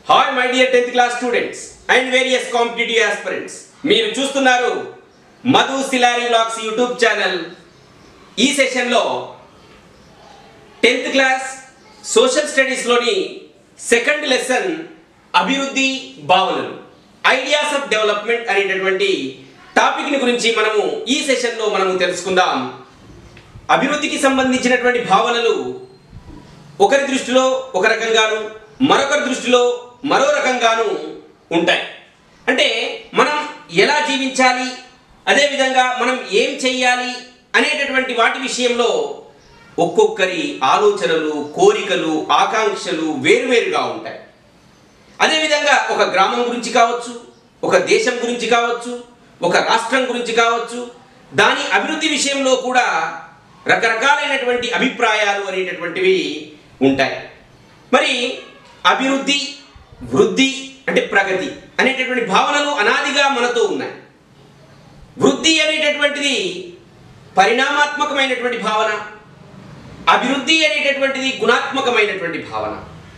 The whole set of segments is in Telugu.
Hi my dear 10th class students and various competitive aspirants. మీరు చూస్తున్నారు Madhu Silari vlogs YouTube channel. ఈ సెషన్లో 10th క్లాస్ సోషల్ స్టడీస్లోని సెకండ్ లెసన్ అభివృద్ధి భావనలు ఐడియాస్ ఆఫ్ డెవలప్మెంట్ అనేటటువంటి టాపిక్ని గురించి మనము ఈ సెషన్లో మనము తెలుసుకుందాం. అభివృద్ధికి సంబంధించినటువంటి భావనలు ఒకరి దృష్టిలో ఒక రకంగాను మరొకరి దృష్టిలో మరో రకంగాను ఉంటాయి. అంటే మనం ఎలా జీవించాలి, అదేవిధంగా మనం ఏం చెయ్యాలి అనేటటువంటి వాటి విషయంలో ఒక్కొక్కరి ఆలోచనలు, కోరికలు, ఆకాంక్షలు వేరువేరుగా ఉంటాయి. అదేవిధంగా ఒక గ్రామం గురించి కావచ్చు, ఒక దేశం గురించి కావచ్చు, ఒక రాష్ట్రం గురించి కావచ్చు, దాని అభివృద్ధి విషయంలో కూడా రకరకాలైనటువంటి అభిప్రాయాలు అనేటటువంటివి ఉంటాయి. మరి అభివృద్ధి, వృద్ధి అంటే ప్రగతి అనేటటువంటి భావనలు అనాదిగా మనతో ఉన్నాయి. వృద్ధి అనేటటువంటిది పరిణామాత్మకమైనటువంటి భావన, అభివృద్ధి అనేటటువంటిది గుణాత్మకమైనటువంటి భావన.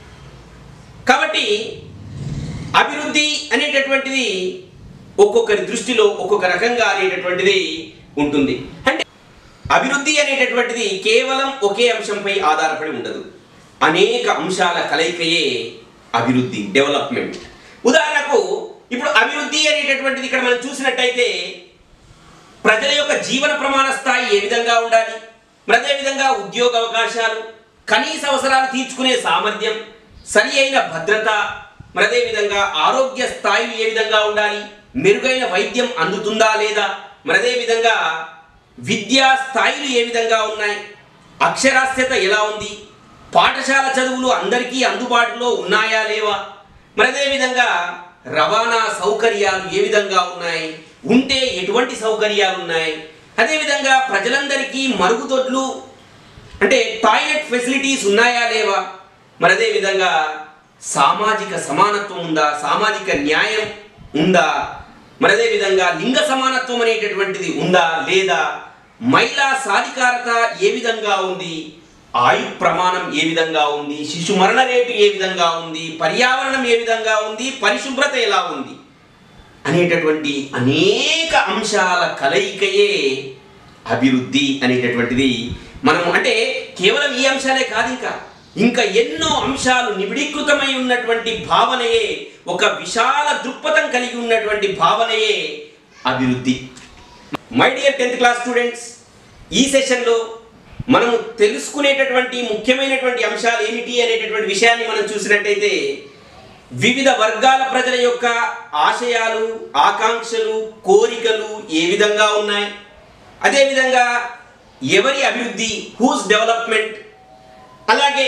కాబట్టి అభివృద్ధి అనేటటువంటిది ఒక్కొక్కరి దృష్టిలో ఒక్కొక్క రకంగా అనేటటువంటిది ఉంటుంది. అంటే అభివృద్ధి అనేటటువంటిది కేవలం ఒకే అంశంపై ఆధారపడి ఉండదు, అనేక అంశాల కలయికయే అభివృద్ధి, డెవలప్మెంట్. ఉదాహరణకు ఇప్పుడు అభివృద్ధి అనేటటువంటిది ఇక్కడ మనం చూసినట్టయితే ప్రజల యొక్క జీవన ప్రమాణ స్థాయి ఏ విధంగా ఉండాలి, అదేవిధంగా ఉద్యోగ అవకాశాలు, కనీస అవసరాలు తీర్చుకునే సామర్థ్యం, సరి అయిన భద్రత, అదేవిధంగా ఆరోగ్య స్థాయిలు ఏ విధంగా ఉండాలి, మెరుగైన వైద్యం అందుతుందా లేదా, అదేవిధంగా విద్యా స్థాయిలు ఏ విధంగా ఉన్నాయి, అక్షరాస్యత ఎలా ఉంది, పాఠశాల చదువులు అందరికీ అందుబాటులో ఉన్నాయా లేవా, అదేవిధంగా రవాణా సౌకర్యాలు ఏ విధంగా ఉన్నాయి, ఉంటే ఎటువంటి సౌకర్యాలు ఉన్నాయి, అదేవిధంగా ప్రజలందరికీ మరుగుదొడ్లు అంటే టాయిలెట్ ఫెసిలిటీస్ ఉన్నాయా లేవా, అదేవిధంగా సామాజిక సమానత్వం ఉందా, సామాజిక న్యాయం ఉందా, అదేవిధంగా లింగ సమానత్వం అనేటటువంటిది ఉందా లేదా, మహిళా సాధికారత ఏ విధంగా ఉంది, ఆయు ప్రమాణం ఏ విధంగా ఉంది, శిశు మరణ రేటు ఏ విధంగా ఉంది, పర్యావరణం ఏ విధంగా ఉంది, పరిశుభ్రత ఎలా ఉంది అనేటటువంటి అనేక అంశాల కలయికయే అభివృద్ధి అనేటటువంటిది. మనం అంటే కేవలం ఈ అంశాలే కాదు, ఇంకా ఎన్నో అంశాలు నిబిడీకృతమై ఉన్నటువంటి భావనయే, ఒక విశాల దృక్పథం కలిగి ఉన్నటువంటి భావనయే అభివృద్ధి. My dear 10th class students, ఈ సెషన్లో మనము తెలుసుకునేటటువంటి ముఖ్యమైనటువంటి అంశాలు ఏమిటి అనేటటువంటి విషయాన్ని మనం చూసినట్టయితే వివిధ వర్గాల ప్రజల యొక్క ఆశయాలు, ఆకాంక్షలు, కోరికలు ఏ విధంగా ఉన్నాయి, అదేవిధంగా ఎవరి అభివృద్ధి, హూస్ డెవలప్మెంట్, అలాగే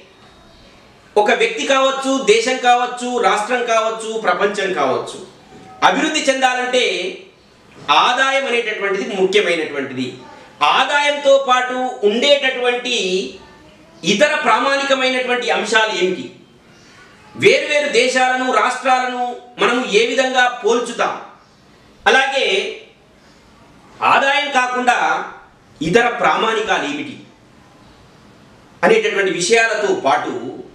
ఒక వ్యక్తి కావచ్చు, దేశం కావచ్చు, రాష్ట్రం కావచ్చు, ప్రపంచం కావచ్చు, అభివృద్ధి చెందాలంటే ఆదాయం అనేటటువంటిది ముఖ్యమైనటువంటిది. ఆదాయంతో పాటు ఉండేటటువంటి ఇతర ప్రామాణికమైనటువంటి అంశాలు ఏమిటి, వేరువేరు దేశాలను, రాష్ట్రాలను మనము ఏ విధంగా పోల్చుతాం, అలాగే ఆదాయం కాకుండా ఇతర ప్రామాణికాలు ఏమిటి అనేటటువంటి విషయాలతో పాటు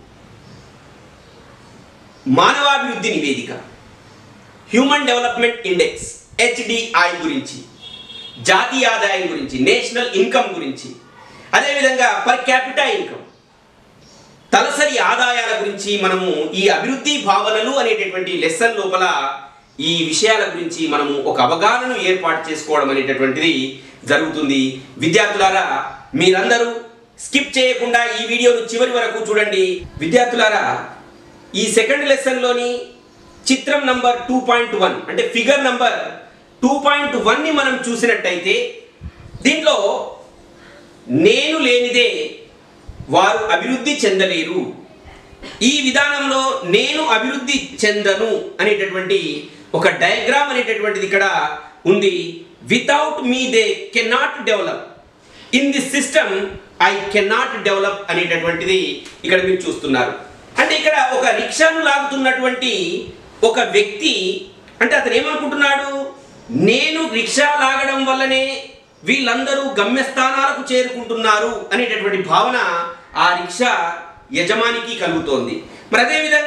మానవాభివృద్ధి నివేదిక, హ్యూమన్ డెవలప్మెంట్ ఇండెక్స్ HDI గురించి, జాతీయ ఆదాయం గురించి, నేషనల్ ఇన్కమ్ గురించి, అదేవిధంగా పర్ క్యాపిటా ఇన్కమ్, తలసరి ఆదాయాల గురించి మనము ఈ అభివృద్ధి భావనలు అనేటటువంటి లెసన్ లోపల ఈ విషయాల గురించి మనము ఒక అవగాహనను ఏర్పాటు చేసుకోవడం అనేటటువంటిది జరుగుతుంది. విద్యార్థులారా, మీరందరూ స్కిప్ చేయకుండా ఈ వీడియోను చివరి వరకు చూడండి. విద్యార్థులారా, ఈ సెకండ్ లెసన్లోని చిత్రం నంబర్ 2.1 అంటే ఫిగర్ నంబర్ 2.1ని మనం చూసినట్టయితే దీంట్లో నేను లేనిదే వారు అభివృద్ధి చెందలేరు, ఈ విధానంలో నేను అభివృద్ధి చెందను అనేటటువంటి ఒక డయాగ్రామ్ అనేటటువంటిది ఇక్కడ ఉంది. Without me they cannot develop, in this system I cannot develop అనేటటువంటిది ఇక్కడ మీరు చూస్తున్నారు. అంటే ఇక్కడ ఒక రిక్షాను లాగుతున్నటువంటి ఒక వ్యక్తి అంటే అతను ఏమనుకుంటున్నాడు, నేను రిక్షా లాగడం వల్లనే వీళ్ళందరూ గమ్యస్థానాలకు చేరుకుంటున్నారు అనేటటువంటి భావన ఆ రిక్షా యజమానికి కలుగుతోంది. మరి అదే విధంగా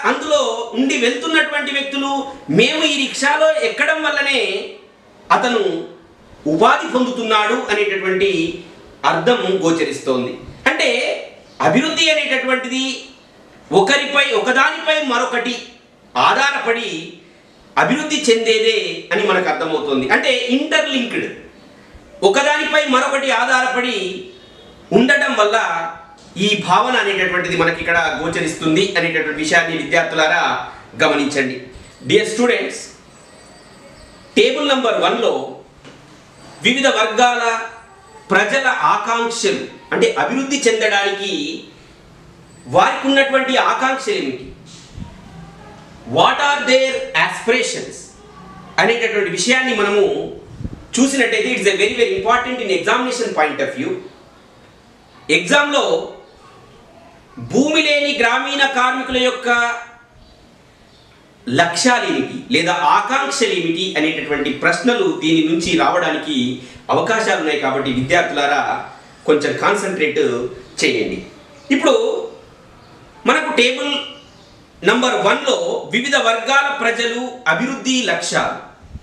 అందులో ఉండి వెళ్తున్నటువంటి వ్యక్తులు మేము ఈ రిక్షాలో ఎక్కడం వల్లనే అతను ఉపాధి పొందుతున్నాడు అనేటటువంటి అర్థం గోచరిస్తోంది. అంటే అభివృద్ధి అనేటటువంటిది ఒకదానిపై మరొకటి ఆధారపడి అభివృద్ధి చెందేదే అని మనకు అర్థమవుతుంది. అంటే ఇంటర్లింక్డ్, ఒకదానిపై మరొకటి ఆధారపడి ఉండటం వల్ల ఈ భావన అనేటటువంటిది మనకి ఇక్కడ గోచరిస్తుంది అనేటటువంటి విషయాన్ని విద్యార్థులారా గమనించండి. డియర్ స్టూడెంట్స్, టేబుల్ నంబర్ 1లో వివిధ వర్గాల ప్రజల ఆకాంక్షలు, అంటే అభివృద్ధి చెందడానికి వారికి ఉన్నటువంటి ఆకాంక్షలు ఏమిటి, వాట్ ఆర్ దేర్ ఆస్పిరేషన్స్ అనేటటువంటి విషయాన్ని మనము చూసినట్టయితే it's a very very important in examination point of view. ఎగ్జామ్లో భూమి లేని గ్రామీణ కార్మికుల యొక్క లక్ష్యాలు ఏమిటి లేదా ఆకాంక్షలు ఏమిటి అనేటటువంటి ప్రశ్నలు దీని నుంచి రావడానికి అవకాశాలు ఉన్నాయి. కాబట్టి విద్యార్థులారా కొంచెం కాన్సన్ట్రేట్ చేయండి. ఇప్పుడు మనకు టేబుల్ నంబర్ 1లో వివిధ వర్గాల ప్రజలు అభివృద్ధి లక్ష్యాలు,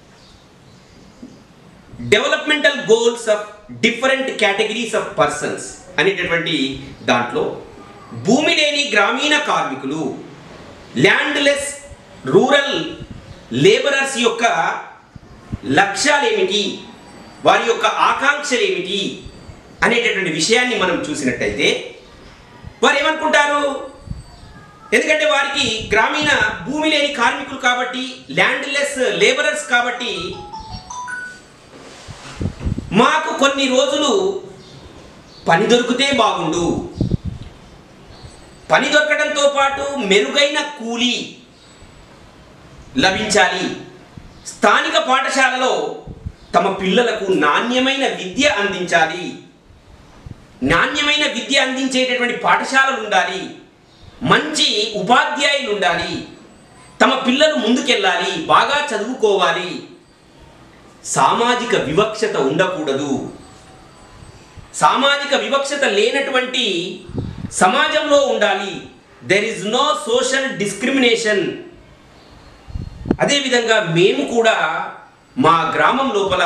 developmental goals of different categories of persons అనేటటువంటి దాంట్లో భూమి లేని గ్రామీణ కార్మికులు, ల్యాండ్లెస్ రూరల్ లేబరర్స్ యొక్క లక్ష్యాలు ఏమిటి, వారి యొక్క ఆకాంక్షలు ఏమిటి అనేటటువంటి విషయాన్ని మనం చూసినట్టయితే వారు ఏమనుకుంటారు, ఎందుకంటే వారికి గ్రామీణ భూమి లేని కార్మికులు కాబట్టి, ల్యాండ్లెస్ లేబరర్స్ కాబట్టి మాకు కొన్ని రోజులు పని దొరికితే బాగుండు, పని దొరకడంతో పాటు మెరుగైన కూలీ లభించాలి, స్థానిక పాఠశాలలో తమ పిల్లలకు నాణ్యమైన విద్య అందించాలి, నాణ్యమైన విద్య అందించేటటువంటి పాఠశాలలు ఉండాలి, మంచి ఉపాధ్యాయులు ఉండాలి, తమ పిల్లలు ముందుకెళ్ళాలి, బాగా చదువుకోవాలి, సామాజిక వివక్షత ఉండకూడదు, సామాజిక వివక్షత లేనటువంటి సమాజంలో ఉండాలి, there is no social discrimination. అదేవిధంగా మేము కూడా మా గ్రామం లోపల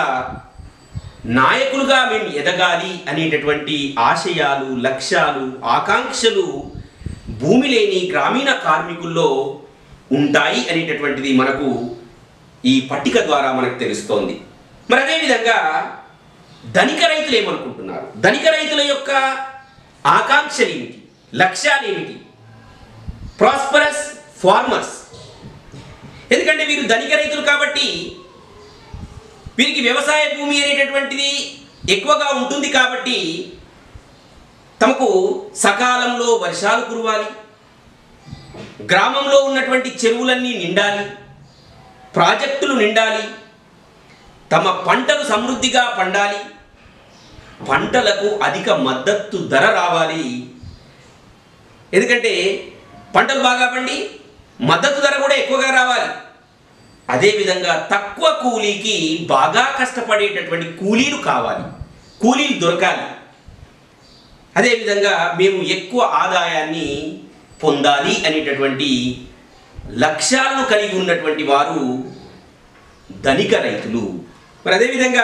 నాయకులుగా మేము ఎదగాలి అనేటటువంటి ఆశయాలు, లక్ష్యాలు, ఆకాంక్షలు భూమి లేని గ్రామీణ కార్మికుల్లో ఉంటాయి అనేటటువంటిది మనకు ఈ పట్టిక ద్వారా మనకు తెలుస్తోంది. మరి అదేవిధంగా ధనిక రైతులు ఏమనుకుంటున్నారు, ధనిక రైతుల యొక్క ఆకాంక్షలు ఏమిటి, లక్ష్యాలు ఏమిటి, ప్రాస్పరస్ ఫార్మర్స్, ఎందుకంటే వీరు ధనిక రైతులు కాబట్టి వీరికి వ్యవసాయ భూమి అనేటటువంటిది ఎక్కువగా ఉంటుంది కాబట్టి తమకు సకాలంలో వర్షాలు కురవాలి, గ్రామంలో ఉన్నటువంటి చెరువులన్నీ నిండాలి, ప్రాజెక్టులు నిండాలి, తమ పంటలు సమృద్ధిగా పండాలి, పంటలకు అధిక మద్దతు ధర రావాలి. ఎందుకంటే పంటలు బాగా పండి మద్దతు ధర కూడా ఎక్కువగా రావాలి. అదేవిధంగా తక్కువ కూలీకి బాగా కష్టపడేటటువంటి కూలీలు కావాలి, కూలీలు దొరకాలి. అదేవిధంగా మేము ఎక్కువ ఆదాయాన్ని పొందాలి అనేటటువంటి లక్ష్యాలను కలిగి ఉన్నటువంటి వారు ధనిక రైతులు. మరి అదేవిధంగా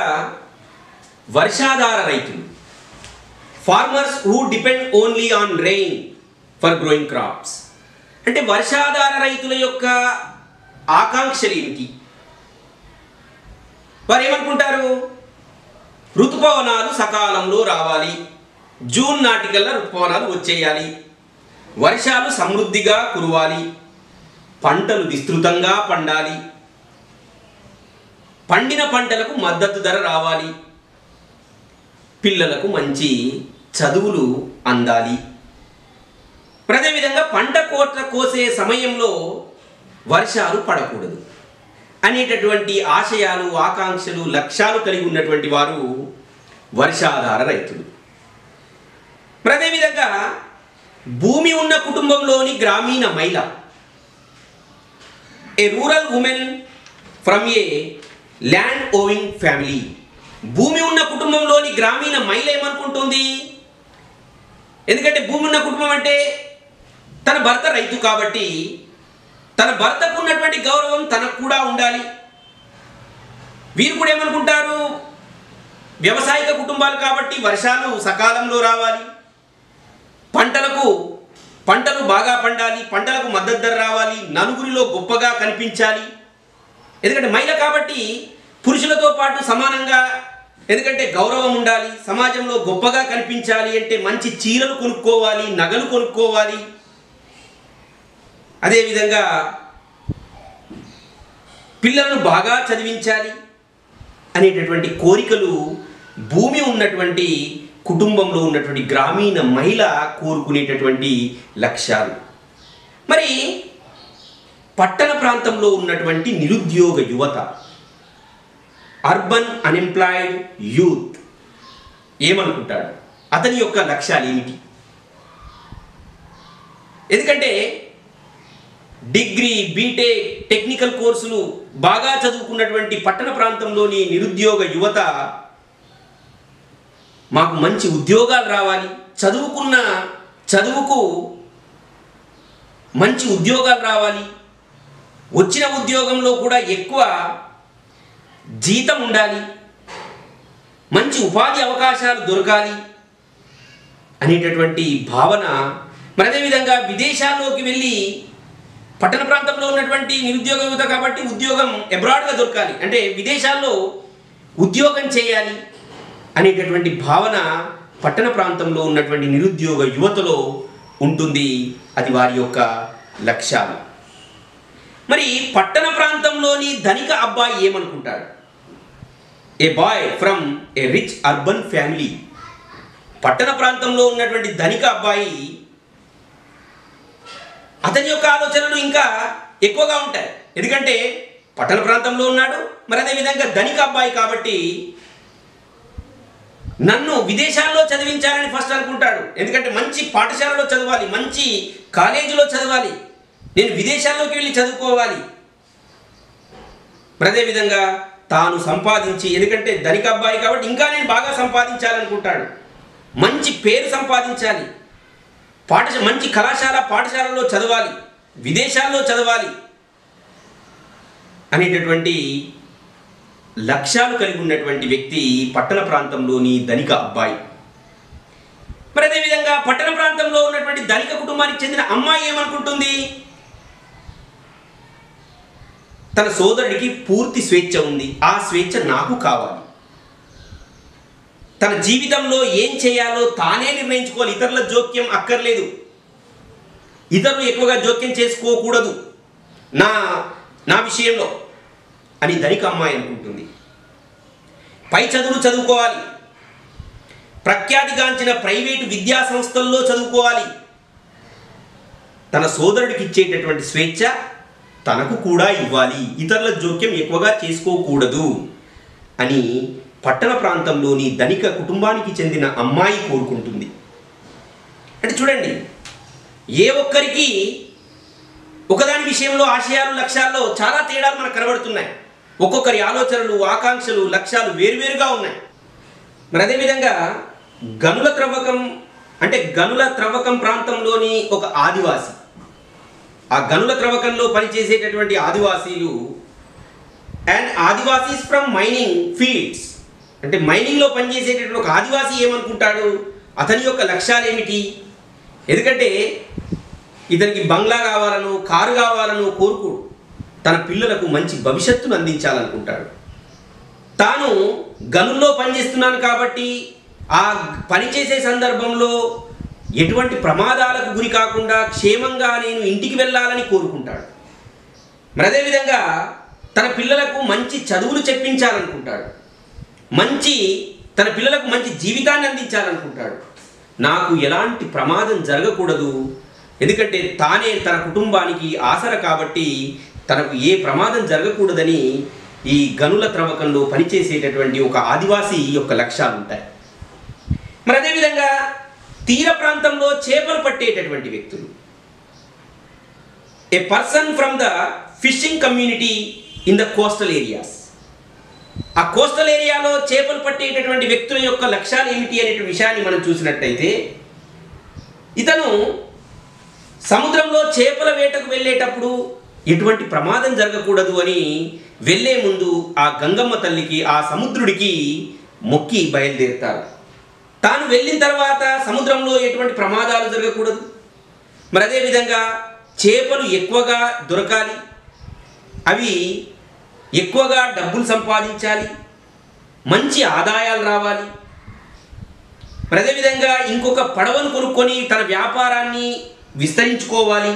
వర్షాధార రైతులు, farmers who depend only on rain for growing crops, అంటే వర్షాధార రైతుల యొక్క ఆకాంక్షలు ఏమిటి, వారు ఏమనుకుంటారు, ఋతుపవనాలు సకాలంలో రావాలి, జూన్ నాటికల్లా ఋతుపవనాలు వచ్చేయాలి, వర్షాలు సమృద్ధిగా కురవాలి, పంటలు విస్తృతంగా పండాలి, పండిన పంటలకు మద్దతు ధర రావాలి, పిల్లలకు మంచి చదువులు అందాలి. అదేవిధంగా పంట కోత కోసే సమయంలో వర్షాలు పడకూడదు అనేటటువంటి ఆశయాలు, ఆకాంక్షలు, లక్ష్యాలు కలిగి ఉన్నటువంటి వారు వర్షాధార రైతులు. అదేవిధంగా భూమి ఉన్న కుటుంబంలోని గ్రామీణ మహిళ, a rural women from a land owning family, భూమి ఉన్న కుటుంబంలోని గ్రామీణ మహిళ ఏమనుకుంటుంది, ఎందుకంటే భూమి ఉన్న కుటుంబం అంటే తన భర్త రైతు కాబట్టి తన భర్తకు ఉన్నటువంటి గౌరవం తనకు కూడా ఉండాలి. వీరు కూడా ఏమనుకుంటారు, వ్యవసాయక కుటుంబాలు కాబట్టి వర్షాలు సకాలంలో రావాలి, పంటలు బాగా పండాలి, పంటలకు మద్దతు ధర రావాలి, నలుగురిలో గొప్పగా కనిపించాలి. ఎందుకంటే మహిళ కాబట్టి పురుషులతో పాటు సమానంగా, ఎందుకంటే గౌరవం ఉండాలి, సమాజంలో గొప్పగా కనిపించాలి అంటే మంచి చీరలు కొనుక్కోవాలి, నగలు కొనుక్కోవాలి. అదేవిధంగా పిల్లలను బాగా చదివించాలి అనేటటువంటి కోరికలు భూమి ఉన్నటువంటి కుటుంబంలో ఉన్నటువంటి గ్రామీణ మహిళ కోరుకునేటటువంటి లక్ష్యాలు. మరి పట్టణ ప్రాంతంలో ఉన్నటువంటి నిరుద్యోగ యువత, అర్బన్ అన్ఎంప్లాయిడ్ యూత్ ఏమనుకుంటాడు, అతని యొక్క లక్ష్యాలు ఏమిటి? ఎందుకంటే డిగ్రీ, బీటెక్, టెక్నికల్ కోర్సులు బాగా చదువుకున్నటువంటి పట్టణ ప్రాంతంలోని నిరుద్యోగ యువత మాకు మంచి ఉద్యోగాలు రావాలి, చదువుకు మంచి ఉద్యోగాలు రావాలి, వచ్చిన ఉద్యోగంలో కూడా ఎక్కువ జీతం ఉండాలి, మంచి ఉపాధి అవకాశాలు దొరకాలి అనేటటువంటి భావన. మరి అదేవిధంగా విదేశాల్లోకి వెళ్ళి, పట్టణ ప్రాంతంలో ఉన్నటువంటి నిరుద్యోగ యువత కాబట్టి ఉద్యోగం అబ్రాడ్గా దొరకాలి, అంటే విదేశాల్లో ఉద్యోగం చేయాలి అనేటటువంటి భావన పట్టణ ప్రాంతంలో ఉన్నటువంటి నిరుద్యోగ యువతలో ఉంటుంది. అది వారి యొక్క లక్ష్యాలు. మరి పట్టణ ప్రాంతంలోని ధనిక అబ్బాయి ఏమనుకుంటాడు? A boy from a rich urban family, పట్టణ ప్రాంతంలో ఉన్నటువంటి ధనిక అబ్బాయి, అతని యొక్క ఆలోచనలు ఇంకా ఎక్కువగా ఉంటాయి. ఎందుకంటే పట్టణ ప్రాంతంలో ఉన్నాడు, మరి అదేవిధంగా ధనిక అబ్బాయి కాబట్టి నన్ను విదేశాల్లో చదివించాలని ఫస్ట్ అనుకుంటాడు. ఎందుకంటే మంచి పాఠశాలలో చదవాలి, మంచి కాలేజీలో చదవాలి, నేను విదేశాల్లోకి వెళ్ళి చదువుకోవాలి. మరి అదేవిధంగా తాను సంపాదించి, ఎందుకంటే ధనిక అబ్బాయి కాబట్టి ఇంకా నేను బాగా సంపాదించాలనుకుంటాడు, మంచి పేరు సంపాదించాలి, మంచి పాఠశాలలో చదవాలి, విదేశాల్లో చదవాలి అనేటటువంటి లక్ష్యాలు కలిగి ఉన్నటువంటి వ్యక్తి పట్టణ ప్రాంతంలోని ధనిక అబ్బాయి. మరి అదేవిధంగా పట్టణ ప్రాంతంలో ఉన్నటువంటి ధనిక కుటుంబానికి చెందిన అమ్మాయి ఏమనుకుంటుంది? తన సోదరుడికి పూర్తి స్వేచ్ఛ ఉంది, ఆ స్వేచ్ఛ నాకు కావాలి, తన జీవితంలో ఏం చేయాలో తానే నిర్ణయించుకోవాలి, ఇతరుల జోక్యం అక్కర్లేదు, ఇతరులు ఎక్కువగా జోక్యం చేసుకోకూడదు నా విషయంలో అని ధనిక అమ్మాయి అనుకుంటుంది. పై చదువులు చదువుకోవాలి, ప్రఖ్యాతిగాంచిన ప్రైవేటు విద్యా సంస్థల్లో చదువుకోవాలి, తన సోదరుడికి ఇచ్చేటటువంటి స్వేచ్ఛ తనకు కూడా ఇవ్వాలి, ఇతరుల జోక్యం ఎక్కువగా చేసుకోకూడదు అని పట్టణ ప్రాంతంలోని ధనిక కుటుంబానికి చెందిన అమ్మాయి కోరుకుంటుంది. అంటే చూడండి, ఏ ఒక్కరికి ఒకదాని విషయంలో ఆశయాలు, లక్ష్యాల్లో చాలా తేడాలు మనకు కనబడుతున్నాయి. ఒక్కొక్కరి ఆలోచనలు, ఆకాంక్షలు, లక్ష్యాలు వేరువేరుగా ఉన్నాయి. మరి అదేవిధంగా గనుల త్రవ్వకం ప్రాంతంలోని ఒక ఆదివాసి, ఆ గనుల త్రవ్వకంలో పనిచేసేటటువంటి ఆదివాసీలు and adivasis from mining fields, అంటే మైనింగ్లో పనిచేసేటటువంటి ఒక ఆదివాసీ ఏమనుకుంటాడు, అతని యొక్క లక్ష్యాలు ఏమిటి? ఎందుకంటే ఇతనికి బంగ్లా కావాలను, కారు కావాలను కోరుకోడు, తన పిల్లలకు మంచి భవిష్యత్తును అందించాలనుకుంటాడు. తాను గనుల్లో పనిచేస్తున్నాను కాబట్టి ఆ పనిచేసే సందర్భంలో ఎటువంటి ప్రమాదాలకు గురి కాకుండా క్షేమంగా నేను ఇంటికి వెళ్ళాలని కోరుకుంటాడు. మరి అదేవిధంగా తన పిల్లలకు మంచి చదువులు చెప్పించాలనుకుంటాడు, తన పిల్లలకు మంచి జీవితాన్ని అందించాలనుకుంటాడు. నాకు ఎలాంటి ప్రమాదం జరగకూడదు, ఎందుకంటే తానే తన కుటుంబానికి ఆసర కాబట్టి తనకు ఏ ప్రమాదం జరగకూడదని ఈ గనుల త్రవ్వకంలో పనిచేసేటటువంటి ఒక ఆదివాసీ యొక్క లక్ష్యాలు ఉంటాయి. మరి అదేవిధంగా తీర ప్రాంతంలో చేపలు పట్టేటటువంటి వ్యక్తులు, a person from the fishing community in the coastal areas, ఆ కోస్టల్ ఏరియాలో చేపలు పట్టేటటువంటి వ్యక్తుల యొక్క లక్ష్యాలు ఏమిటి అనే విషయాన్ని మనం చూసినట్టయితే, ఇతను సముద్రంలో చేపల వేటకు వెళ్ళేటప్పుడు ఎటువంటి ప్రమాదం జరగకూడదు అని వెళ్ళే ముందు ఆ గంగమ్మ తల్లికి, ఆ సముద్రుడికి మొక్కి బయలుదేరుతారు. తాను వెళ్ళిన తర్వాత సముద్రంలో ఎటువంటి ప్రమాదాలు జరగకూడదు, మరి అదేవిధంగా చేపలు ఎక్కువగా దొరకాలి, అవి ఎక్కువగా డబ్బులు సంపాదించాలి, మంచి ఆదాయాలు రావాలి, మరి అదేవిధంగా ఇంకొక పడవను కొనుక్కొని తన వ్యాపారాన్ని విస్తరించుకోవాలి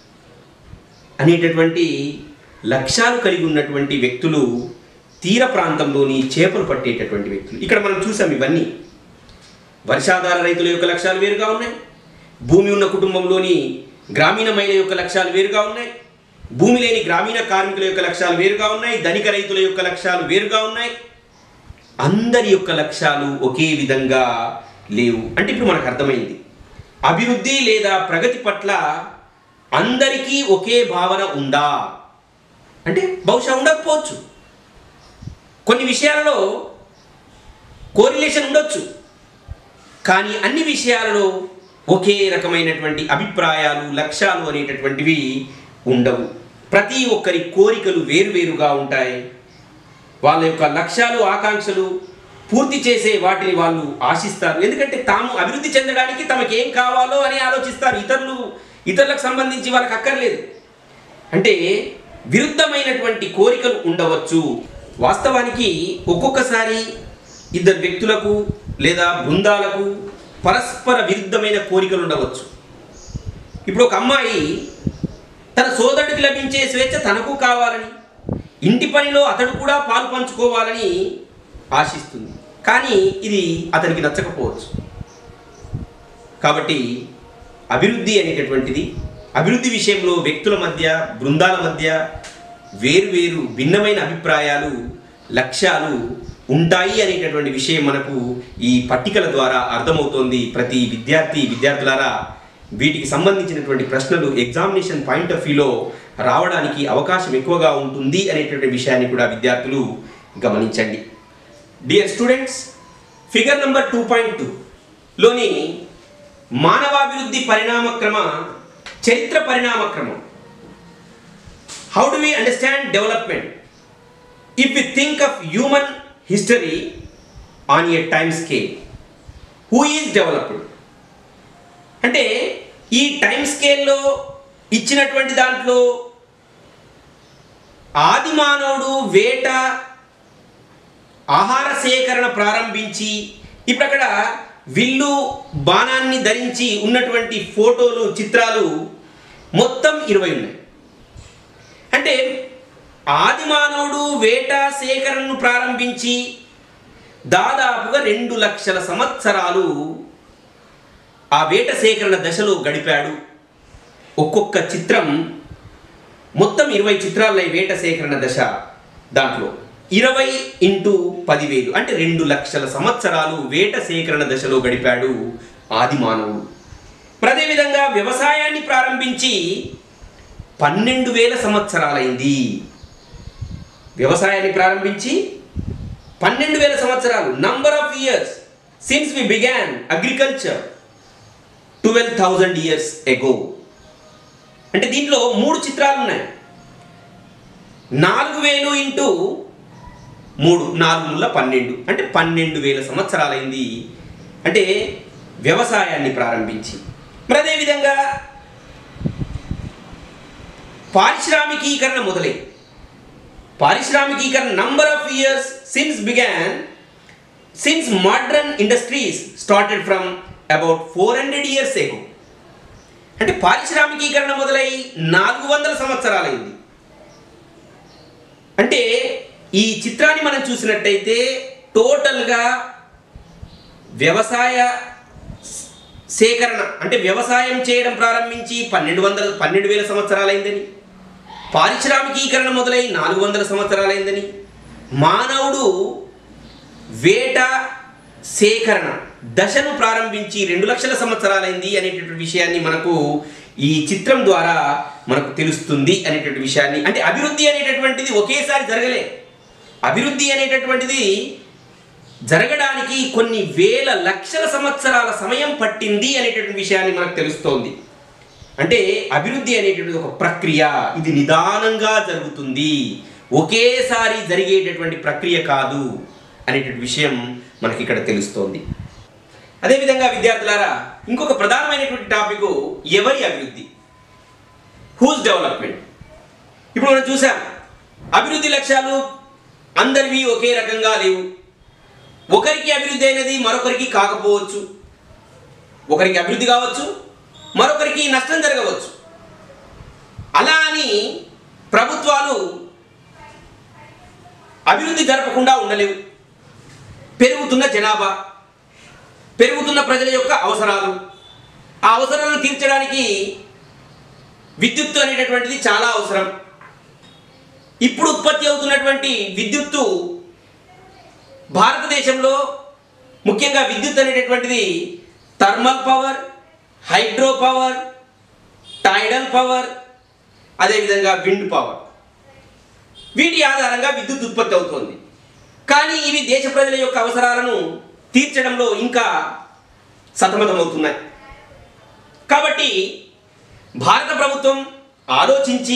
అనేటటువంటి లక్ష్యాలు కలిగి ఉన్నటువంటి వ్యక్తులు తీర ప్రాంతంలోని చేపలు పట్టేటటువంటి వ్యక్తులు. ఇక్కడ మనం చూసాం ఇవన్నీ. వర్షాధార రైతుల యొక్క లక్ష్యాలు వేరుగా ఉన్నాయి, భూమి ఉన్న కుటుంబంలోని గ్రామీణ మహిళ యొక్క లక్ష్యాలు వేరుగా ఉన్నాయి, భూమి లేని గ్రామీణ కార్మికుల యొక్క లక్ష్యాలు వేరుగా ఉన్నాయి, ధనిక రైతుల యొక్క లక్ష్యాలు వేరుగా ఉన్నాయి. అందరి యొక్క లక్ష్యాలు ఒకే విధంగా లేవు. అంటే ఇప్పుడు మనకు అర్థమైంది, అభివృద్ధి లేదా ప్రగతి పట్ల అందరికీ ఒకే భావన ఉందా అంటే బహుశా ఉండకపోవచ్చు. కొన్ని విషయాలలో కోరిలేషన్ ఉండొచ్చు, కానీ అన్ని విషయాలలో ఒకే రకమైనటువంటి అభిప్రాయాలు, లక్ష్యాలు అనేటటువంటివి ఉండవు. ప్రతి ఒక్కరి కోరికలు వేరువేరుగా ఉంటాయి. వాళ్ళ యొక్క లక్ష్యాలు, ఆకాంక్షలు పూర్తి చేసే వాటిని వాళ్ళు ఆశిస్తారు. ఎందుకంటే తాము అభివృద్ధి చెందడానికి తమకు ఏం కావాలో అని ఆలోచిస్తారు. ఇతరులకు సంబంధించి వాళ్ళకి అక్కర్లేదు. అంటే విరుద్ధమైనటువంటి కోరికలు ఉండవచ్చు. వాస్తవానికి ఒక్కొక్కసారి ఇద్దరు వ్యక్తులకు లేదా బృందాలకు పరస్పర విరుద్ధమైన కోరికలు ఉండవచ్చు. ఇప్పుడు ఒక అమ్మాయి తన సోదరుడికి లభించే స్వేచ్ఛ తనకు కావాలని, ఇంటి పనిలో అతడు కూడా పాలు పంచుకోవాలని ఆశిస్తుంది. కానీ ఇది అతనికి నచ్చకపోవచ్చు. కాబట్టి అభివృద్ధి అనేటటువంటిది, అభివృద్ధి విషయంలో వ్యక్తుల మధ్య, బృందాల మధ్య వేరువేరు భిన్నమైన అభిప్రాయాలు, లక్ష్యాలు ఉంటాయి అనేటటువంటి విషయం మనకు ఈ పట్టికల ద్వారా అర్థమవుతోంది. ప్రతి విద్యార్థులారా వీటికి సంబంధించినటువంటి ప్రశ్నలు ఎగ్జామినేషన్ పాయింట్ ఆఫ్ వ్యూలో రావడానికి అవకాశం ఎక్కువగా ఉంటుంది అనేటువంటి విషయాన్ని కూడా విద్యార్థులు గమనించండి. డియర్ స్టూడెంట్స్, ఫిగర్ నెంబర్ 2.2లోని మానవాభివృద్ధి పరిణామక్రమ చరిత్ర పరిణామక్రమం. How do we understand development if we think of human history on a time scale? Who is developed అంటే ఈ టైం స్కేల్లో ఇచ్చినటువంటి దాంట్లో ఆది మానవుడు వేట, ఆహార సేకరణ ప్రారంభించి ఇప్పుడు అక్కడ విల్లు, బాణాన్ని ధరించి ఉన్నటువంటి ఫోటోలు, చిత్రాలు మొత్తం 20 ఉన్నాయి. అంటే ఆది మానవుడు వేట సేకరణను ప్రారంభించి దాదాపుగా 2 లక్షల సంవత్సరాలు ఆ వేట సేకరణ దశలో గడిపాడు. ఒక్కొక్క చిత్రం మొత్తం 20 చిత్రాలు వేట సేకరణ దశ. దాంట్లో 20 × 10,000 అంటే 2 లక్షల సంవత్సరాలు వేట సేకరణ దశలో గడిపాడు ఆది మానవుడు. అదేవిధంగా వ్యవసాయాన్ని ప్రారంభించి 12,000 సంవత్సరాలైంది. వ్యవసాయాన్ని ప్రారంభించి 12,000 సంవత్సరాలు. Number of years since we began agriculture 12,000 years ago. అంటే దీంట్లో 3 చిత్రాలు ఉన్నాయి. 4,000 × 3 4 12 అంటే 12,000 సంవత్సరాలైంది. అంటే వ్యవసాయాన్ని ప్రారంభించి. మరి అదేవిధంగా పారిశ్రామికీకరణ మొదలై పారిశ్రామికీకరణ number of years since modern industries started from about 400 years ago. అంటే పారిశ్రామికీకరణ మొదలై 400 సంవత్సరాలైంది. అంటే ఈ చిత్రాన్ని మనం చూసినట్టయితే టోటల్గా వ్యవసాయ సేకరణ అంటే వ్యవసాయం చేయడం ప్రారంభించి 12,000 సంవత్సరాలైందని, పారిశ్రామికీకరణ మొదలై 400 సంవత్సరాలైందని, మానవుడు వేట సేకరణ దశను ప్రారంభించి 2 లక్షల సంవత్సరాలైంది అనేటటువంటి విషయాన్ని మనకు ఈ చిత్రం ద్వారా మనకు తెలుస్తుంది అనేటటువంటి విషయాన్ని. అంటే అభివృద్ధి అనేటటువంటిది ఒకేసారి జరగలే. అభివృద్ధి అనేటటువంటిది జరగడానికి కొన్ని వేల లక్షల సంవత్సరాల సమయం పట్టింది అనేటటువంటి విషయాన్ని మనకు తెలుస్తోంది. అంటే అభివృద్ధి అనేటువంటిది ఒక ప్రక్రియ, ఇది నిదానంగా జరుగుతుంది, ఒకేసారి జరిగేటటువంటి ప్రక్రియ కాదు అనేటువంటి విషయం మనకి ఇక్కడ తెలుస్తోంది. అదేవిధంగా విద్యార్థులారా, ఇంకొక ప్రధానమైనటువంటి టాపిక్ ఎవరి అభివృద్ధి, హూస్ డెవలప్మెంట్. ఇప్పుడు మనం చూసాం అభివృద్ధి లక్ష్యాలు అందరివి ఒకే రకంగా లేవు. ఒకరికి అభివృద్ధి అయినది మరొకరికి కాకపోవచ్చు, ఒకరికి అభివృద్ధి కావచ్చు, మరొకరికి నష్టం జరగవచ్చు. అలా అని ప్రభుత్వాలు అభివృద్ధి జరపకుండా ఉండలేవు. పెరుగుతున్న జనాభా, పెరుగుతున్న ప్రజల యొక్క అవసరాలు, ఆ అవసరాలను తీర్చడానికి విద్యుత్తు అనేటటువంటిది చాలా అవసరం. ఇప్పుడు ఉత్పత్తి అవుతున్నటువంటి విద్యుత్తు భారతదేశంలో ముఖ్యంగా విద్యుత్ అనేటటువంటిది thermal power, hydro power, tidal power, అదేవిధంగా విండ్ పవర్, వీటి ఆధారంగా విద్యుత్ ఉత్పత్తి అవుతోంది. కానీ ఇవి దేశ ప్రజల యొక్క అవసరాలను తీర్చడంలో ఇంకా సతమతమవుతున్నాయి. కాబట్టి భారత ప్రభుత్వం ఆలోచించి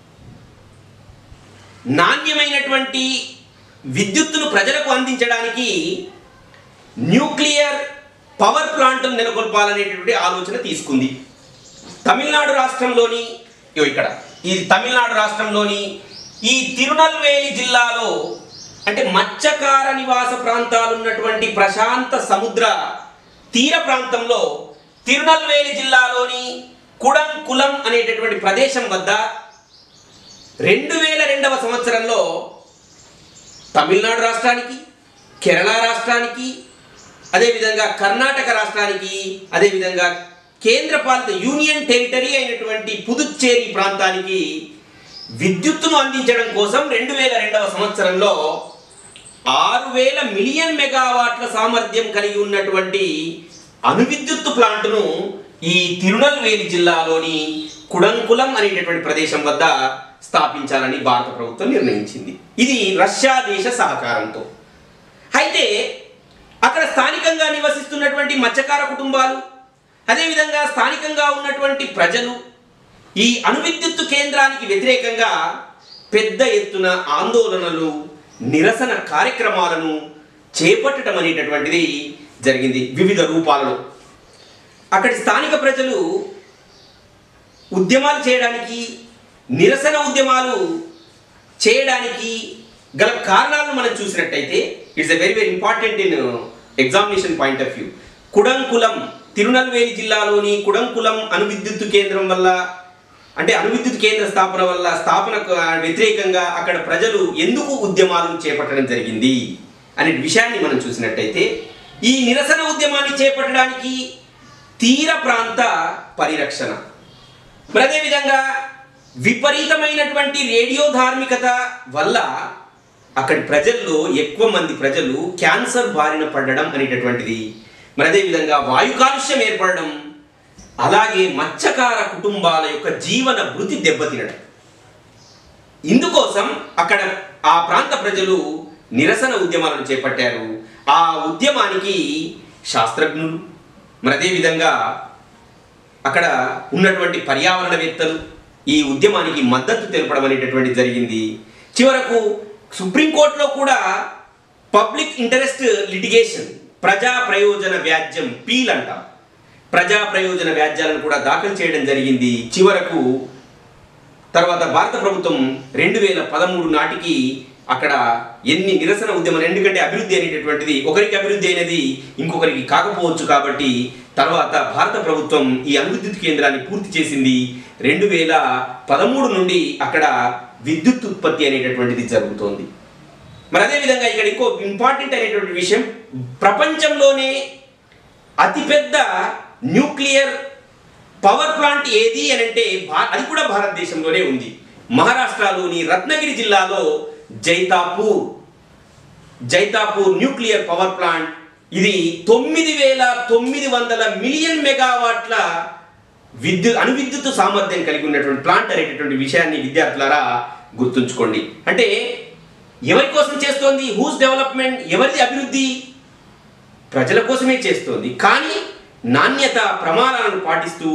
నాణ్యమైనటువంటి విద్యుత్తును ప్రజలకు అందించడానికి న్యూక్లియర్ పవర్ ప్లాంట్ను నెలకొల్పాలనేటువంటి ఆలోచన తీసుకుంది. తమిళనాడు రాష్ట్రంలోని తమిళనాడు రాష్ట్రంలోని ఈ తిరునల్వేలి జిల్లాలో, అంటే మత్స్యకార నివాస ప్రాంతాలు ఉన్నటువంటి ప్రశాంత సముద్ర తీర ప్రాంతంలో తిరునల్వేలి జిల్లాలోని కుడంకులం అనేటటువంటి ప్రదేశం వద్ద 2002వ సంవత్సరంలో తమిళనాడు రాష్ట్రానికి, కేరళ రాష్ట్రానికి, అదేవిధంగా కర్ణాటక రాష్ట్రానికి, అదేవిధంగా కేంద్రపాలిత యూనియన్ టెరిటరీ అయినటువంటి పుదుచ్చేరి ప్రాంతానికి విద్యుత్తును అందించడం కోసం 2002వ సంవత్సరంలో 6000 మిలియన్ మెగావాట్ల సామర్థ్యం కలిగి ఉన్నటువంటి అణువిద్యుత్తు ప్లాంటును ఈ తిరునల్వేలి జిల్లాలోని కుడంకులం అనేటటువంటి ప్రదేశం వద్ద స్థాపించాలని భారత ప్రభుత్వం నిర్ణయించింది. ఇది రష్యా దేశ సహకారంతో. అయితే అక్కడ స్థానికంగా నివసిస్తున్నటువంటి మత్స్యకార కుటుంబాలు, అదేవిధంగా స్థానికంగా ఉన్నటువంటి ప్రజలు ఈ అణువిద్యుత్తు కేంద్రానికి వ్యతిరేకంగా పెద్ద ఎత్తున ఆందోళనలు, నిరసన కార్యక్రమాలను చేపట్టడం అనేటటువంటిది జరిగింది వివిధ రూపాలలో. అక్కడి స్థానిక ప్రజలు ఉద్యమాలు చేయడానికి, నిరసన ఉద్యమాలు చేయడానికి గల కారణాలను మనం చూసినట్టయితే it's a very very important in examination point of view. Kudankulam, Tirunelveli జిల్లాలోని కుడంకులం అణువిద్యుత్తు కేంద్రం వల్ల, అంటే అణువిద్యుత్ కేంద్ర స్థాపనకు వ్యతిరేకంగా అక్కడ ప్రజలు ఎందుకు ఉద్యమాలను చేపట్టడం జరిగింది అనే విషయాన్ని మనం చూసినట్టయితే, ఈ నిరసన ఉద్యమాన్ని చేపట్టడానికి తీర ప్రాంత పరిరక్షణ, మరి అదేవిధంగా విపరీతమైనటువంటి రేడియో ధార్మికత వల్ల అక్కడి ప్రజల్లో ఎక్కువ మంది ప్రజలు క్యాన్సర్ బారిన పడడం అనేటటువంటిది, మరి అదేవిధంగా వాయు కాలుష్యం ఏర్పడడం, అలాగే మత్స్యకార కుటుంబాల యొక్క జీవన భృతి దెబ్బతినడం. ఇందుకోసం అక్కడ ఆ ప్రాంత ప్రజలు నిరసన ఉద్యమాలను చేపట్టారు. ఆ ఉద్యమానికి శాస్త్రజ్ఞులు, మరి అదేవిధంగా అక్కడ ఉన్నటువంటి పర్యావరణవేత్తలు ఈ ఉద్యమానికి మద్దతు తెలపడం అనేటటువంటి జరిగింది. చివరకు సుప్రీంకోర్టులో కూడా పబ్లిక్ ఇంటరెస్ట్ లిటిగేషన్, ప్రజా ప్రయోజన వ్యాజ్యం, పీల్ అంటాం, ప్రజా ప్రయోజన వ్యాజ్యాలను కూడా దాఖలు చేయడం జరిగింది. చివరకు తర్వాత భారత ప్రభుత్వం 2013 నాటికి అక్కడ ఎన్ని నిరసన ఉద్యమాలు, ఎందుకంటే అభివృద్ధి అనేటటువంటిది ఒకరికి అభివృద్ధి అయినది ఇంకొకరికి కాకపోవచ్చు, కాబట్టి తర్వాత భారత ప్రభుత్వం ఈ అణువిద్యుత్ కేంద్రాన్ని పూర్తి చేసింది. 2013 నుండి అక్కడ విద్యుత్ ఉత్పత్తి అనేటటువంటిది జరుగుతోంది. మరి అదేవిధంగా ఇక్కడ ఇంకో ఇంపార్టెంట్ అనేటువంటి విషయం, ప్రపంచంలోనే అతిపెద్ద న్యూక్లియర్ పవర్ ప్లాంట్ ఏది అని అంటే అది కూడా భారతదేశంలోనే ఉంది. మహారాష్ట్రలోని రత్నగిరి జిల్లాలో జైతాపూర్ న్యూక్లియర్ పవర్ ప్లాంట్, ఇది 9900 మిలియన్ మెగావాట్ల అణువిద్యుత్ సామర్థ్యం కలిగి ఉన్నటువంటి ప్లాంట్ అనేటటువంటి విషయాన్ని విద్యార్థులారా గుర్తుంచుకోండి. అంటే ఎవరి కోసం చేస్తోంది, హూస్ డెవలప్మెంట్, ఎవరిది అభివృద్ధి, ప్రజల కోసమే చేస్తోంది. కానీ నాణ్యత ప్రమాణాలను పాటిస్తూ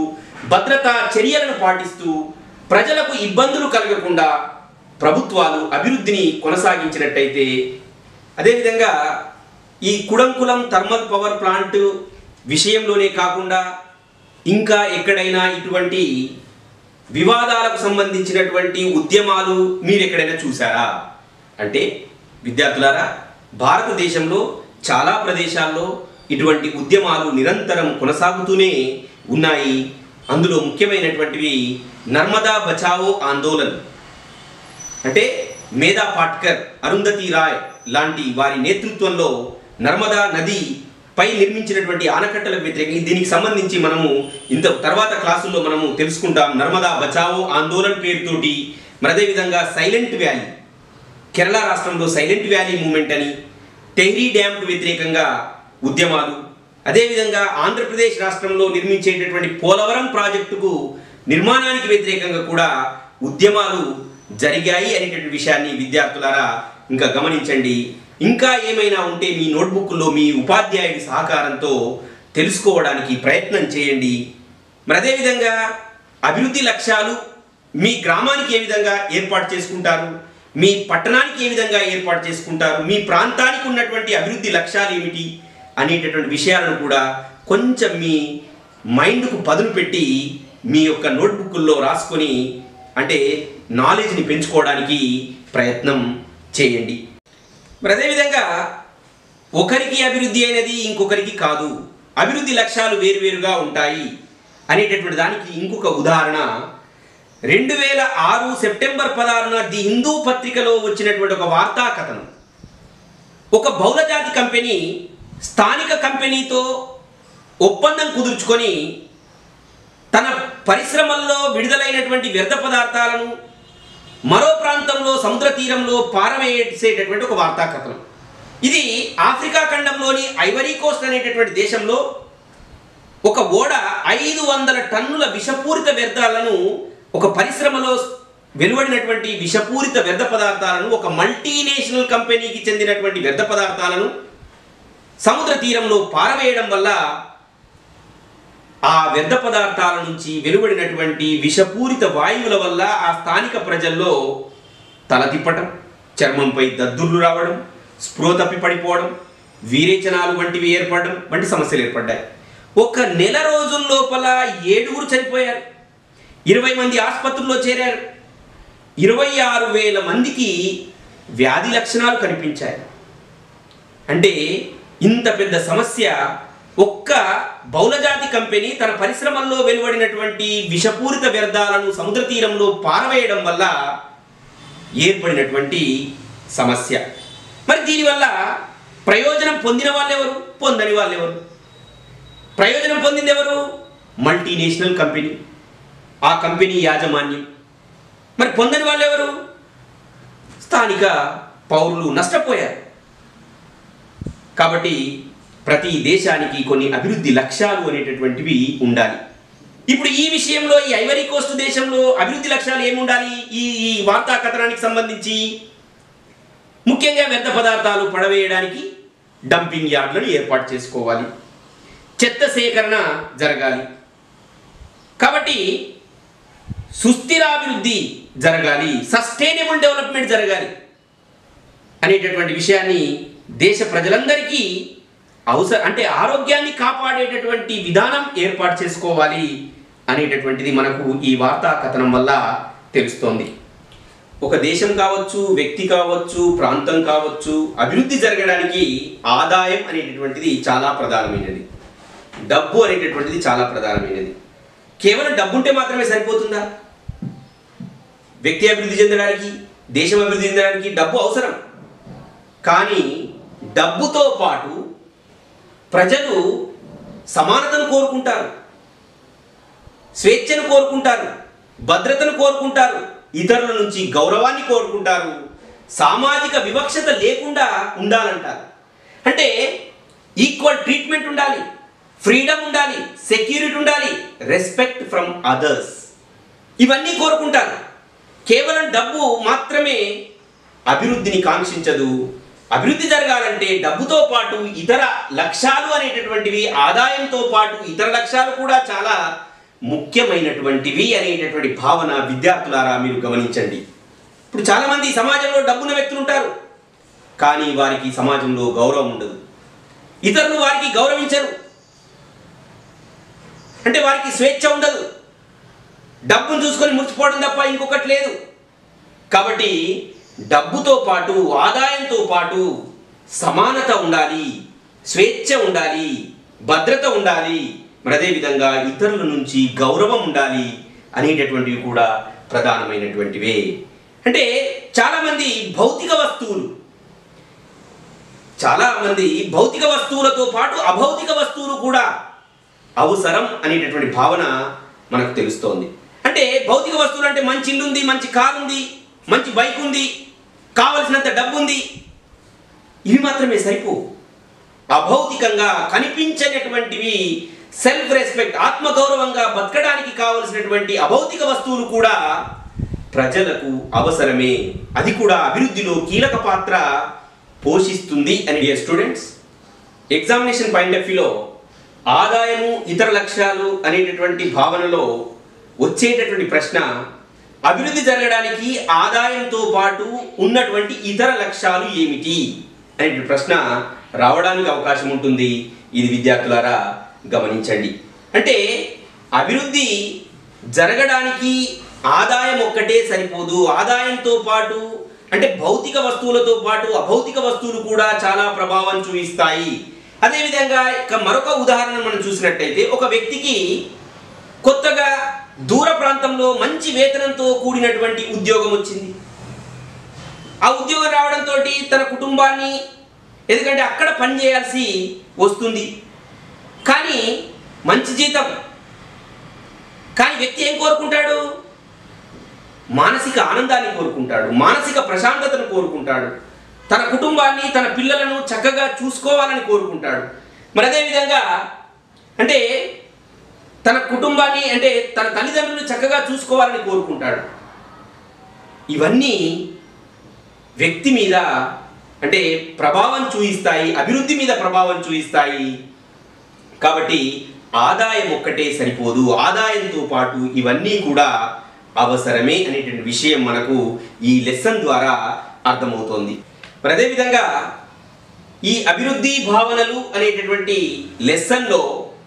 భద్రతా చర్యలను పాటిస్తూ ప్రజలకు ఇబ్బందులు కలగకుండా ప్రభుత్వాలు అభివృద్ధిని కొనసాగించినట్టయితే, అదేవిధంగా ఈ కుడంకులం థర్మల్ పవర్ ప్లాంట్ విషయంలోనే కాకుండా ఇంకా ఎక్కడైనా ఇటువంటి వివాదాలకు సంబంధించినటువంటి ఉద్యమాలు మీరు ఎక్కడైనా చూసారా అంటే విద్యార్థులారా, భారతదేశంలో చాలా ప్రదేశాల్లో ఇటువంటి ఉద్యమాలు నిరంతరం కొనసాగుతూనే ఉన్నాయి. అందులో ముఖ్యమైనటువంటివి నర్మదా బచావో ఆందోళన్, అంటే మేధా పాట్కర్, అరుంధతి రాయ్ లాంటి వారి నేతృత్వంలో నర్మదా నది పై నిర్మించినటువంటి ఆనకట్టలకు వ్యతిరేకంగా దీనికి సంబంధించి మనము ఇంత తర్వాత క్లాసుల్లో మనము తెలుసుకుంటాం. నర్మదా బచావో ఆందోళన్ పేరుతోటి, మరి అదేవిధంగా సైలెంట్ వ్యాలీ, కేరళ రాష్ట్రంలో సైలెంట్ వ్యాలీ మూమెంట్ అని, టెహ్రీ డ్యామ్కు వ్యతిరేకంగా ఉద్యమాలు, అదేవిధంగా ఆంధ్రప్రదేశ్ రాష్ట్రంలో నిర్మించేటటువంటి పోలవరం ప్రాజెక్టుకు నిర్మాణానికి వ్యతిరేకంగా కూడా ఉద్యమాలు జరిగాయి అనేటువంటి విషయాన్ని విద్యార్థులారా ఇంకా గమనించండి. ఇంకా ఏమైనా ఉంటే మీ నోట్బుక్లో మీ ఉపాధ్యాయుడి సహకారంతో తెలుసుకోవడానికి ప్రయత్నం చేయండి. మరి అదేవిధంగా అభివృద్ధి లక్ష్యాలు మీ గ్రామానికి ఏ విధంగా ఏర్పాటు చేసుకుంటారు, మీ పట్టణానికి ఏ విధంగా ఏర్పాటు చేసుకుంటారు, మీ ప్రాంతానికి ఉన్నటువంటి అభివృద్ధి లక్ష్యాలు ఏమిటి అనేటటువంటి విషయాలను కూడా కొంచెం మీ మైండ్కు పదును పెట్టి మీ యొక్క నోట్బుక్ల్లో రాసుకొని, అంటే నాలెడ్జ్ని పెంచుకోవడానికి ప్రయత్నం చేయండి. మరి అదేవిధంగా ఒకరికి అభివృద్ధి అనేది ఇంకొకరికి కాదు, అభివృద్ధి లక్ష్యాలు వేరువేరుగా ఉంటాయి అనేటటువంటి దానికి ఇంకొక ఉదాహరణ 2006 సెప్టెంబర్ 16న ది హిందూ పత్రికలో వచ్చినటువంటి ఒక వార్తా కథనం. ఒక బహుళజాతి కంపెనీ స్థానిక కంపెనీతో ఒప్పందం కుదుర్చుకొని తన పరిశ్రమల్లో విడుదలైనటువంటి వ్యర్థ పదార్థాలను మరో ప్రాంతంలో సముద్ర తీరంలో పారవేసేటటువంటి ఒక వార్తా కథనం. ఇది ఆఫ్రికా ఖండంలోని ఐవరీ కోస్ట్ అనేటటువంటి దేశంలో ఒక ఓడ 500 టన్నుల విషపూరిత వ్యర్థాలను, ఒక పరిశ్రమలో వెలువడినటువంటి విషపూరిత వ్యర్థ పదార్థాలను, ఒక మల్టీనేషనల్ కంపెనీకి చెందినటువంటి వ్యర్థ పదార్థాలను సముద్ర తీరంలో పారవేయడం వల్ల ఆ వ్యర్థ పదార్థాల నుంచి వెలువడినటువంటి విషపూరిత వాయువుల వల్ల ఆ స్థానిక ప్రజల్లో తల తిప్పటం, చర్మంపై దద్దుర్లు రావడం, స్పృహ తప్పి పడిపోవడం, వీరేచనాలు వంటివి ఏర్పడడం వంటి సమస్యలు ఏర్పడ్డాయి. ఒక నెల రోజుల లోపల 7 చనిపోయారు, 20 మంది ఆసుపత్రుల్లో చేరారు, 26,000 మందికి వ్యాధి లక్షణాలు కనిపించాయి. అంటే ఇంత పెద్ద సమస్య ఒక్క బహుళజాతి కంపెనీ తన పరిశ్రమల్లో వెలువడినటువంటి విషపూరిత వ్యర్థాలను సముద్ర తీరంలో పారవేయడం వల్ల ఏర్పడినటువంటి సమస్య. మరి దీనివల్ల ప్రయోజనం పొందిన వాళ్ళెవరు, పొందని వాళ్ళెవరు? ప్రయోజనం పొందింది ఎవరు? మల్టీనేషనల్ కంపెనీ, ఆ కంపెనీ యాజమాన్యం. మరి పొందని వాళ్ళెవరు? స్థానిక పౌరులు నష్టపోయారు. కాబట్టి ప్రతి దేశానికి కొన్ని అభివృద్ధి లక్ష్యాలు అనేటటువంటివి ఉండాలి. ఇప్పుడు ఈ విషయంలో ఈ ఐవరీ కోస్ట్ దేశంలో అభివృద్ధి లక్ష్యాలు ఏముండాలి? ఈ వార్తా కథనానికి సంబంధించి ముఖ్యంగా వ్యర్థ పదార్థాలు పడవేయడానికి డంపింగ్ యార్డులను ఏర్పాటు చేసుకోవాలి, చెత్త సేకరణ జరగాలి. కాబట్టి సుస్థిరాభివృద్ధి జరగాలి, సస్టైనబుల్ డెవలప్మెంట్ జరగాలి అనేటటువంటి విషయాన్ని దేశ ప్రజలందరికీ అంటే ఆరోగ్యాన్ని కాపాడేటటువంటి విధానం ఏర్పాటు చేసుకోవాలి అనేటటువంటిది మనకు ఈ వార్తా కథనం వల్ల తెలుస్తోంది. ఒక దేశం కావచ్చు, వ్యక్తి కావచ్చు, ప్రాంతం కావచ్చు, అభివృద్ధి జరగడానికి ఆదాయం అనేటటువంటిది చాలా ప్రధానమైనది, డబ్బు అనేటటువంటిది చాలా ప్రధానమైనది. కేవలం డబ్బు ఉంటే మాత్రమే సరిపోతుందా? వ్యక్తి అభివృద్ధి చెందడానికి, దేశం అభివృద్ధి చెందడానికి డబ్బు అవసరం. కానీ డబ్బుతో పాటు ప్రజలు సమానతను కోరుకుంటారు, స్వేచ్ఛను కోరుకుంటారు, భద్రతను కోరుకుంటారు, ఇతరుల నుంచి గౌరవాన్ని కోరుకుంటారు, సామాజిక వివక్షత లేకుండా ఉండాలంటారు. అంటే ఈక్వల్ ట్రీట్మెంట్ ఉండాలి, ఫ్రీడమ్ ఉండాలి, సెక్యూరిటీ ఉండాలి, రెస్పెక్ట్ ఫ్రమ్ అదర్స్, ఇవన్నీ కోరుకుంటారు. కేవలం డబ్బు మాత్రమే అభివృద్ధిని కాంక్షించదు. అభివృద్ధి జరగాలంటే డబ్బుతో పాటు ఇతర లక్ష్యాలు అనేటటువంటివి, ఆదాయంతో పాటు ఇతర లక్ష్యాలు కూడా చాలా ముఖ్యమైనటువంటివి అనేటటువంటి భావన విద్యార్థులారా మీరు గమనించండి. ఇప్పుడు చాలామంది సమాజంలో డబ్బున్న వ్యక్తులు ఉంటారు, కానీ వారికి సమాజంలో గౌరవం ఉండదు. ఇతరులు వారికి గౌరవించరు, అంటే వారికి స్వేచ్ఛ ఉండదు. డబ్బును చూసుకొని మురిచిపోవడం తప్ప ఇంకొకటి లేదు. కాబట్టి డబ్బుతో పాటు ఆదాయంతో పాటు సమానత ఉండాలి, స్వేచ్ఛ ఉండాలి, భద్రత ఉండాలి, మరి అదేవిధంగా ఇతరుల నుంచి గౌరవం ఉండాలి అనేటటువంటివి కూడా ప్రధానమైనటువంటివే. అంటే చాలామంది భౌతిక వస్తువులతో పాటు అభౌతిక వస్తువులు కూడా అవసరం అనేటటువంటి భావన మనకు తెలుస్తోంది. అంటే భౌతిక వస్తువులు అంటే మంచి ఇల్లు ఉంది, మంచి కారు ఉంది, మంచి బైక్ ఉంది, కావలసినంత డబ్బు ఉంది, ఇవి మాత్రమే సరిపోవు. అభౌతికంగా కనిపించేటటువంటివి, సెల్ఫ్ రెస్పెక్ట్, ఆత్మగౌరవంగా బతకడానికి కావలసినటువంటి అభౌతిక వస్తువులు కూడా ప్రజలకు అవసరమే. అది కూడా అభివృద్ధిలో కీలక పాత్ర పోషిస్తుంది అని. Dear students, examination point of వ్యూలో ఆదాయము ఇతర లక్ష్యాలు అనేటటువంటి భావనలో వచ్చేటటువంటి ప్రశ్న, అభివృద్ధి జరగడానికి ఆదాయంతో పాటు ఉన్నటువంటి ఇతర లక్ష్యాలు ఏమిటి అనే ప్రశ్న రావడానికి అవకాశం ఉంటుంది. ఇది విద్యార్థులారా గమనించండి. అంటే అభివృద్ధి జరగడానికి ఆదాయం ఒక్కటే సరిపోదు. ఆదాయంతో పాటు అంటే భౌతిక వస్తువులతో పాటు అభౌతిక వస్తువులు కూడా చాలా ప్రభావం చూపిస్తాయి. అదేవిధంగా మరొక ఉదాహరణ మనం చూసినట్టయితే, ఒక వ్యక్తికి కొత్తగా దూర ప్రాంతంలో మంచి వేతనంతో కూడినటువంటి ఉద్యోగం వచ్చింది. ఆ ఉద్యోగం రావడంతో తన కుటుంబాన్ని, ఎందుకంటే అక్కడ పని చేయాల్సి వస్తుంది, కానీ మంచి జీతం, కానీ వ్యక్తి ఏం కోరుకుంటాడు? మానసిక ఆనందాన్ని కోరుకుంటాడు, మానసిక ప్రశాంతతను కోరుకుంటాడు, తన కుటుంబాన్ని, తన పిల్లలను చక్కగా చూసుకోవాలని కోరుకుంటాడు. మరి అదేవిధంగా అంటే తన కుటుంబాన్ని, అంటే తన తల్లిదండ్రులను చక్కగా చూసుకోవాలని కోరుకుంటాడు. ఇవన్నీ వ్యక్తి మీద అంటే ప్రభావం చూపిస్తాయి, అభివృద్ధి మీద ప్రభావం చూపిస్తాయి. కాబట్టి ఆదాయం ఒక్కటే సరిపోదు, ఆదాయంతో పాటు ఇవన్నీ కూడా అవసరమే అనేటువంటి విషయం మనకు ఈ లెసన్ ద్వారా అర్థమవుతోంది. మరి అదేవిధంగా ఈ అభివృద్ధి భావనలు అనేటటువంటి లెసన్లో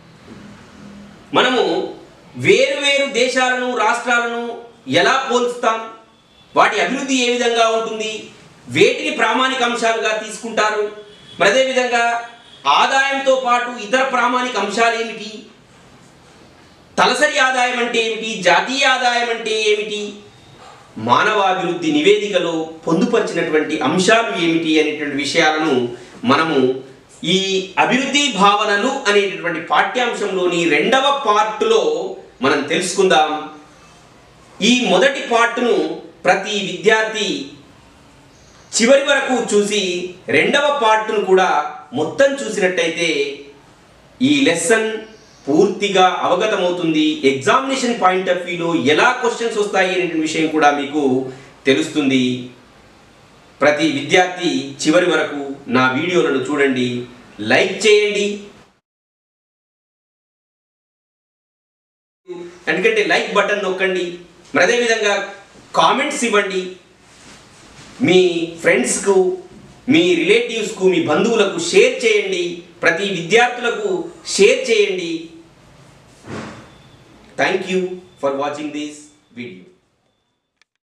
మనము వేరు దేశాలను, రాష్ట్రాలను ఎలా పోల్చుతాం, వాటి అభివృద్ధి ఏ విధంగా ఉంటుంది, వేటిని ప్రామాణిక అంశాలుగా తీసుకుంటారు, మరి అదేవిధంగా ఆదాయంతో పాటు ఇతర ప్రామాణిక అంశాలు ఏమిటి, తలసరి ఆదాయం అంటే ఏమిటి, జాతీయ ఆదాయం అంటే ఏమిటి, మానవాభివృద్ధి నివేదికలో పొందుపరిచినటువంటి అంశాలు ఏమిటి అనేటువంటి విషయాలను మనము ఈ అభివృద్ధి భావనలు అనేటటువంటి పాఠ్యాంశంలోని 2వ పార్టులో మనం తెలుసుకుందాం. ఈ మొదటి పార్టును ప్రతి విద్యార్థి చివరి వరకు చూసి 2వ పార్టును కూడా మొత్తం చూసినట్టయితే ఈ లెసన్ పూర్తిగా అవగతమవుతుంది. ఎగ్జామినేషన్ పాయింట్ ఆఫ్ వ్యూలో ఎలా క్వశ్చన్స్ వస్తాయి అనే విషయం కూడా మీకు తెలుస్తుంది. ప్రతి విద్యార్థి చివరి వరకు నా వీడియోలను చూడండి, లైక్ చేయండి, ఎందుకంటే లైక్ బటన్ నొక్కండి, మరి అదేవిధంగా కామెంట్స్ ఇవ్వండి, మీ ఫ్రెండ్స్కు, మీ రిలేటివ్స్కు, మీ బంధువులకు షేర్ చేయండి, ప్రతి విద్యార్థులకు షేర్ చేయండి. Thank you for watching this video.